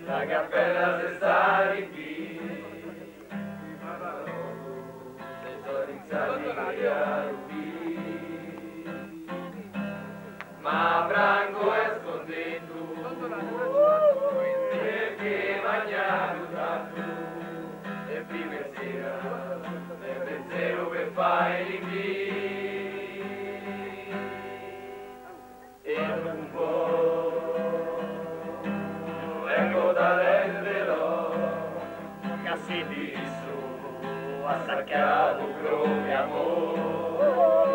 la cappella se sta in piedi, se sono iniziati a rubire, ma Franco è scontento, perché mangiano tanto, e prima sera, e pensiero per fare l'invito. E un po' vengo dall'Endelò che si disso ha saccato proprio amore,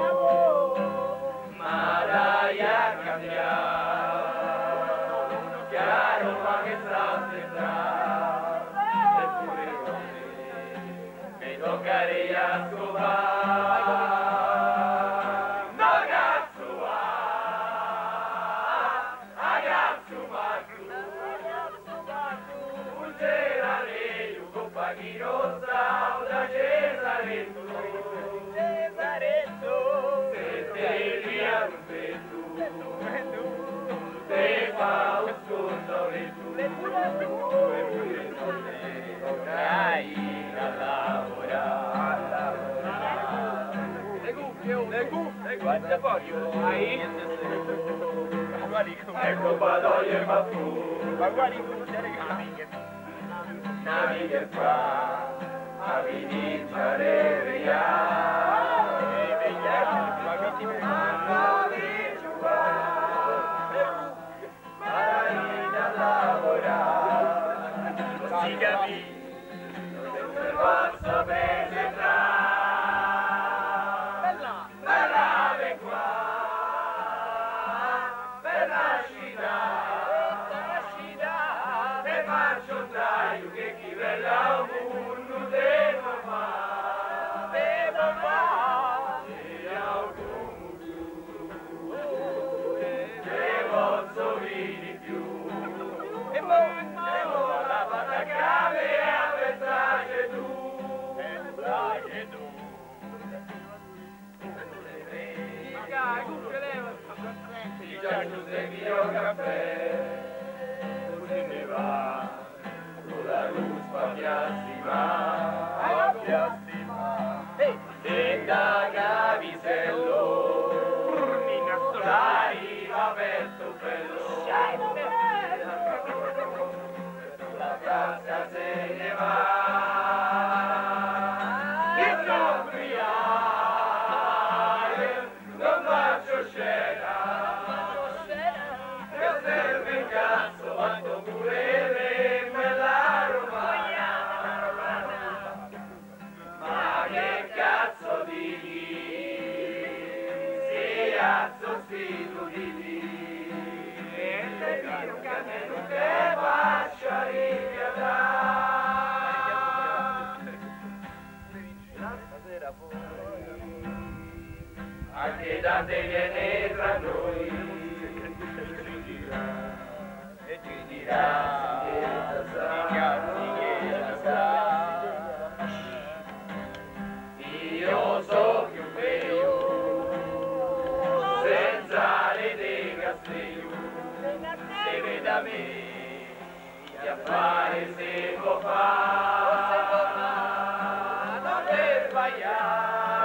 ma dai a cambiare chiaro ma che sta aspettando eppure così mi toccare a scopare. Guarda voglio, ecco Badoglio e Maffù, ma guardi come c'è navi che fa a vincere vegliare, ma vinci qua, marina a lavorare, non si capisce, non posso penetrare. Giuseppe mio caffè, se ne va, con la ruspa piassima, e da Cavisello, arriva verso bello, la piazza se ne va. Anche Dante viene tra noi e ci dirà che sta. Io so più bello senza le dei castello, se vede a me che affare se può fare, non per sbagliare.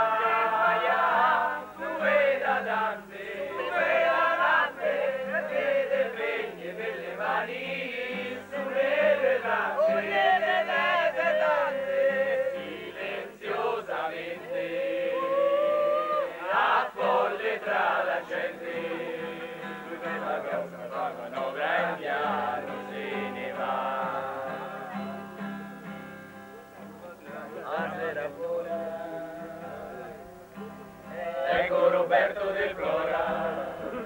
Ecco Roberto del Flora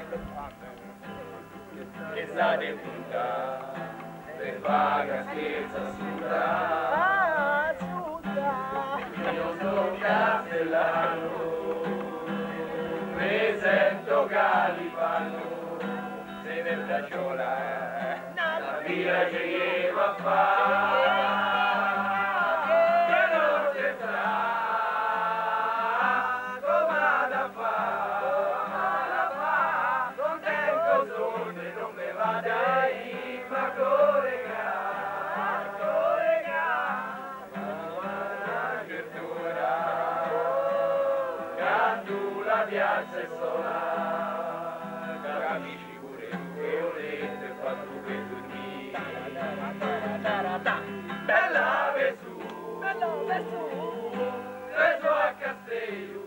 che sta de punta per vaga scherza assurda. Io sono castellano, presento Califano, se ne braciola la via che gli va a fare. Con tempo sonde non me vada in ma corre stesso là, capisci pure tu che ho detto e fa tu che dormi. Bella Vesù, preso a Castello,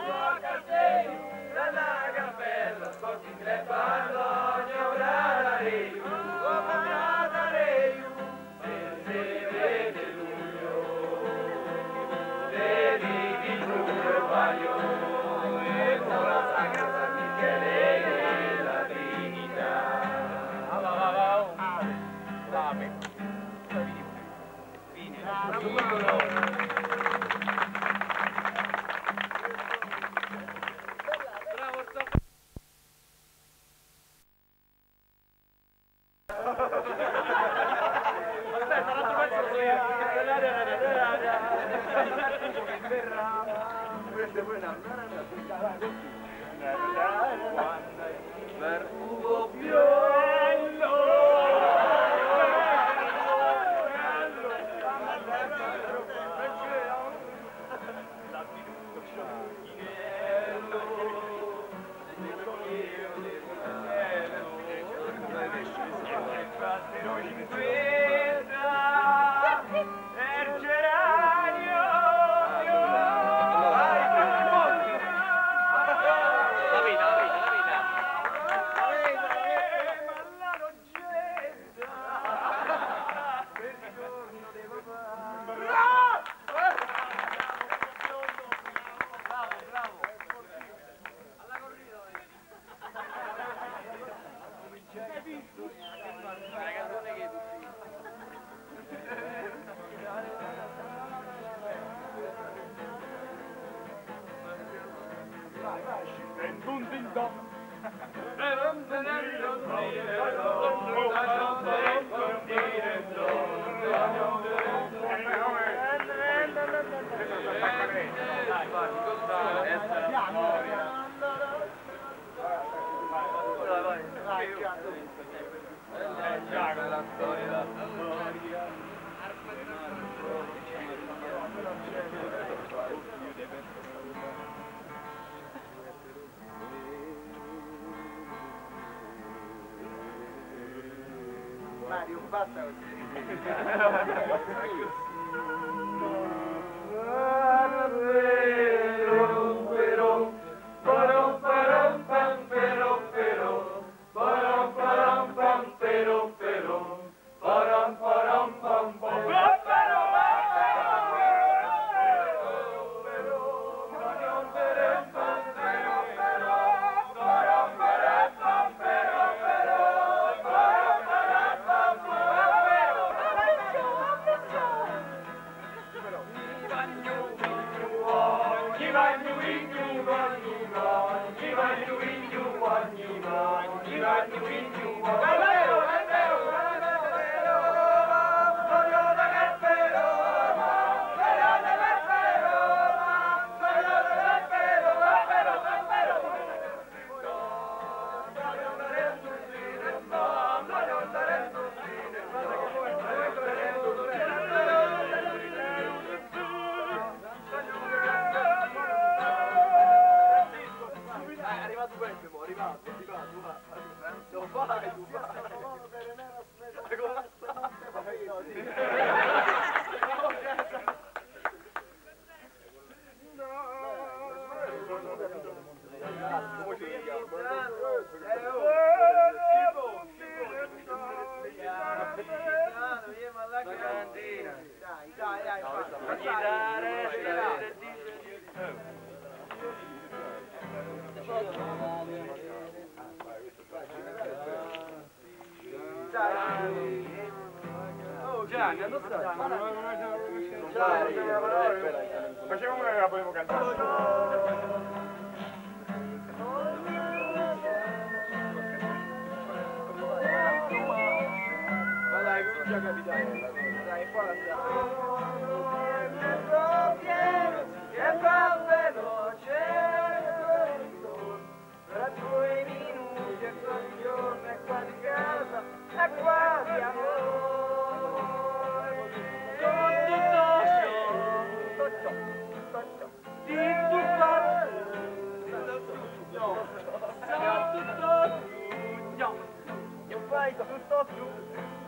dalla cappella, sporti in greppa, Antonio Bradareio, se vede luglio, vedi di giugno Maio, e con la Sacra San Michele e la Trinità. Aspetta, l'altro pezzo lo so io. Vertugo piello, Mario, basta così. Facciamo una che la potevo cantare. Ma dai, comincia capitano. Dai, poi andiamo. Che va veloce, tra 2 minuti e quasi giorno è quasi casa, è quasi amore. fai? Sto su.